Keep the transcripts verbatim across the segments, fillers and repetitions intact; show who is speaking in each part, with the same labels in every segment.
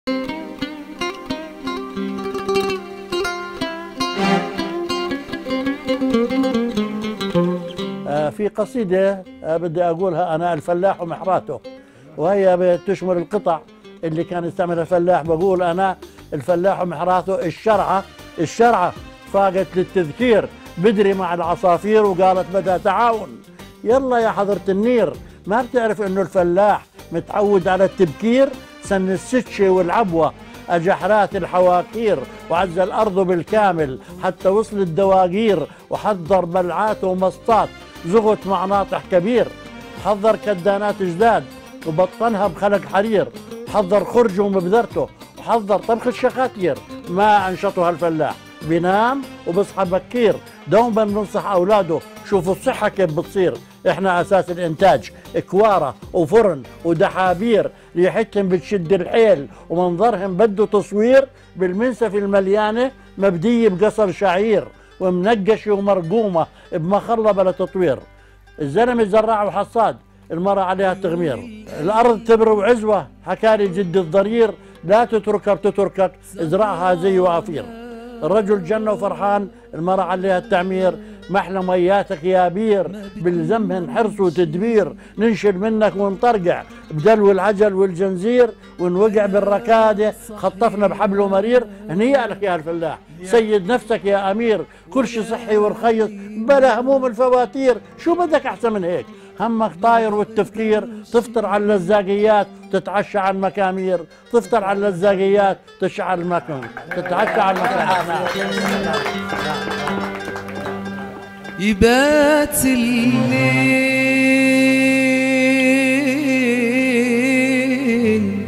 Speaker 1: في قصيدة بدي أقولها أنا، الفلاح ومحراته، وهي بتشمل القطع اللي كان يستعملها الفلاح. بقول أنا الفلاح ومحراته، الشرعة الشرعة فاقت للتذكير بدري مع العصافير وقالت بدها تعاون. يلا يا حضرة النير، ما بتعرف إنه الفلاح متعود على التبكير؟ سن السكشة والعبوة أجحرات الحواكير، وعز الأرض بالكامل حتى وصل الدواقير، وحضر بلعات ومسطات زغط مع ناطح كبير، حضر كدانات جداد وبطنها بخلق حرير، حضر خرجه ومبذرته، وحضر طبخ الشخاتير. ما أنشطها الفلاح، بينام وبصحى بكير، دوما بننصح أولاده شوفوا الصحة كيف بتصير. إحنا أساس الإنتاج، كوارة وفرن ودحابير، ريحتهم بتشد الحيل ومنظرهم بده تصوير، بالمنسف المليانة مبدية بقصر شعير، ومنقشة ومرقومة بمخلة بلا تطوير. الزلمة زراع وحصاد، المرأة عليها التغمير، الأرض تبر وعزوة، حكالي جد الضرير، لا تتركها بتتركك، ازرعها زي وعفير. الرجل جنة وفرحان، المرأة عليها التعمير، محلى مياتك يا بير، بلزمهن حرص وتدبير، ننشل منك ونطرقع بدلو العجل والجنزير، ونوقع بالركادة خطفنا بحبل ومرير. هنيئا لك يا الفلاح، سيد نفسك يا أمير، كل شي صحي ورخيص بلا هموم الفواتير. شو بدك أحسن من هيك؟ همك طاير والتفكير، تفطر على اللزاقيات تتعشى على المكامير، تفطر على اللزاقيات تشعل المكان، تتعشى على المكامير.
Speaker 2: يبات الليل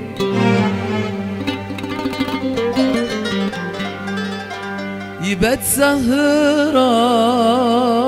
Speaker 2: يبات سهران